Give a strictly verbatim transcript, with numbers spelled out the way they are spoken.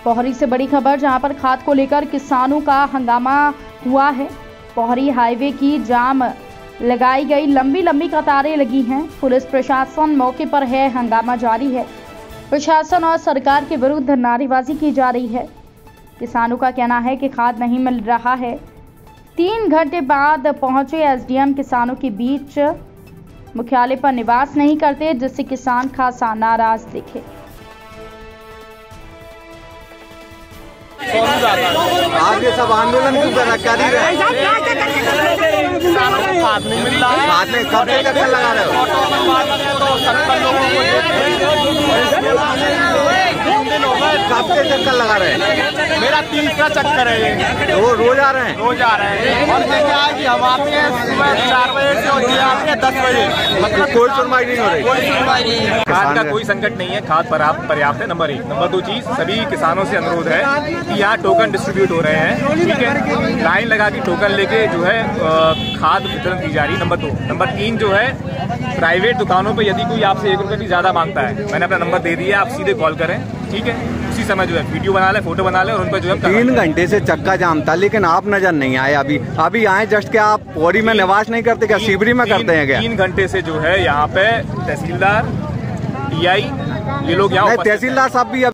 पोहरी से बड़ी खबर, जहां पर खाद को लेकर किसानों का हंगामा हुआ है। पोहरी हाईवे की जाम लगाई गई, लंबी लंबी कतारें लगी हैं। पुलिस प्रशासन मौके पर है, हंगामा जारी है। प्रशासन और सरकार के विरुद्ध नारेबाजी की जा रही है। किसानों का कहना है कि खाद नहीं मिल रहा है। तीन घंटे बाद पहुंचे एसडीएम किसानों के बीच मुख्यालय पर निवास नहीं करते, जिससे किसान खासा नाराज दिखे। आज ये सब आंदोलन क्यों कर रहे हैं? खाद नहीं मिल रहा है। खाद में कब से चक्कर लगा रहे हो? कब से चक्कर लगा रहे हैं? मेरा तीसरा चक्कर है ये। वो रोज आ रहे हैं? रोज आ रहे हैं। और क्या है कि हम आते हैं सुबह चार बजे से और ये आते हैं दस बजे। मतलब कोई सुनवाई नहीं हो रही? कोई सुनवाई नहीं है। खाद का कोई संकट नहीं है, खाद पर्याप्त है। नंबर एक। नंबर दो चीज, सभी किसानों से अनुरोध है कि यहाँ टोकन डिस्ट्रीब्यूट हो रहे हैं, ठीक है। लाइन लगा के टोकन लेके जो है खाद वितरण की जा रही है। नंबर दो। नंबर तीन जो है, प्राइवेट दुकानों पे यदि कोई आपसे एक रुपये भी ज्यादा मांगता है, मैंने अपना नंबर दे दिया, आप सीधे कॉल करें, ठीक है। उसी समय जो है वीडियो बना ले, फोटो बना ले और उन पर जो है तीन घंटे से चक्का जाम था, लेकिन आप नजर नहीं आए। अभी अभी आए जस्ट। क्या आप पोहरी में निवास नहीं करते? क्या शिवरी में करते हैं क्या? तीन घंटे से जो है यहाँ पे तहसीलदार, डी आई, ये लोग यहाँ तहसीलदार साहब भी